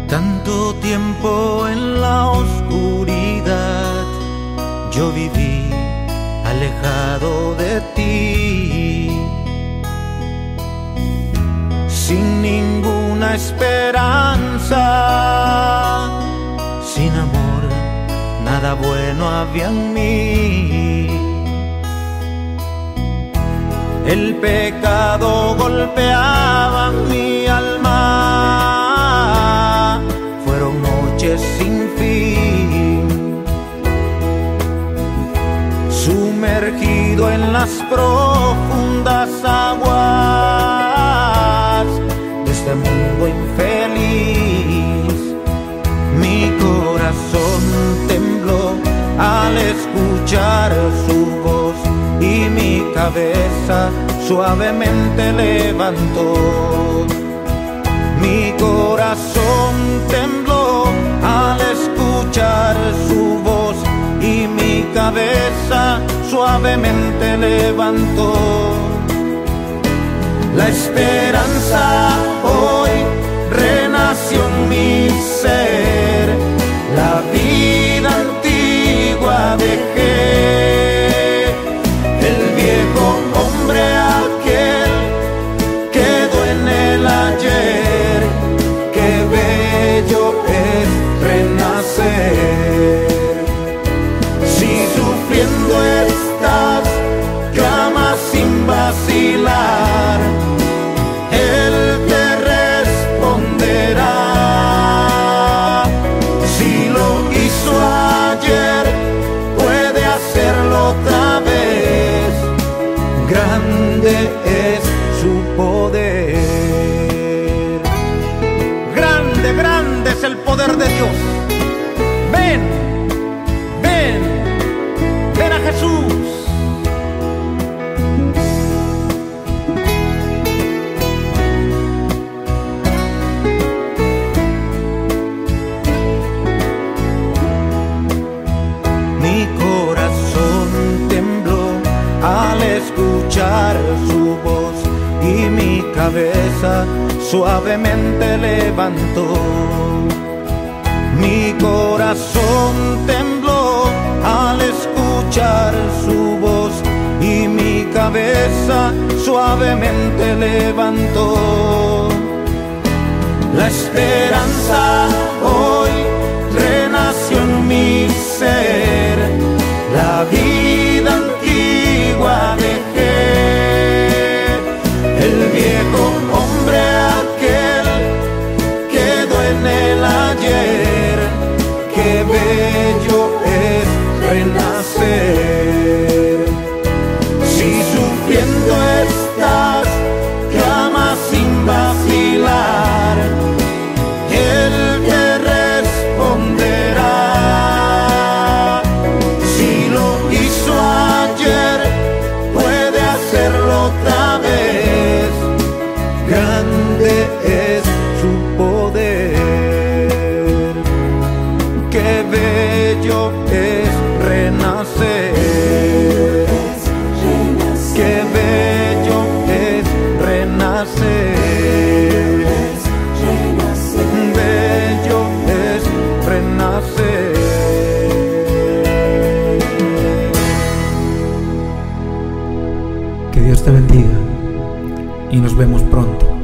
Tanto tiempo en la oscuridad yo viví alejado de ti, sin ninguna esperanza, sin amor, nada bueno había en mí. El pecado golpeaba mi alma, fueron noches sin fin, sumergido en las profundas aguas de este mundo infeliz. Mi corazón tembló al escuchar su voz y mi cabeza suavemente levantó. Mi corazón tembló al escuchar su voz y mi cabeza suavemente levantó. La esperanza hoy renació en mi ser, la vida antigua dejé, el viejo hombre aquel quedó en el ayer. Qué bello es renacer. Si sufriendo estás, clama sin vacilar, Él te responderá. Si lo hizo ayer, puede hacerlo otra vez. Grande es su poder. Grande, grande es el poder de Dios. Ven, ven, ven a Jesús. Mi corazón tembló al escuchar su voz y mi cabeza suavemente levantó. Mi corazón tembló al escuchar su voz y mi cabeza suavemente levantó. La esperanza hoy renació en mi ser, la vida antigua dejé, el viejo hombre aquel quedó en el ayer. Qué bello es renacer. Si sufriendo estás, clama sin vacilar, Él te responderá. Si lo hizo ayer, puede hacerlo otra vez. Grande es su poder. Qué bello es renacer. Qué bello es renacer. Bello es renacer. Que Dios te bendiga y nos vemos pronto.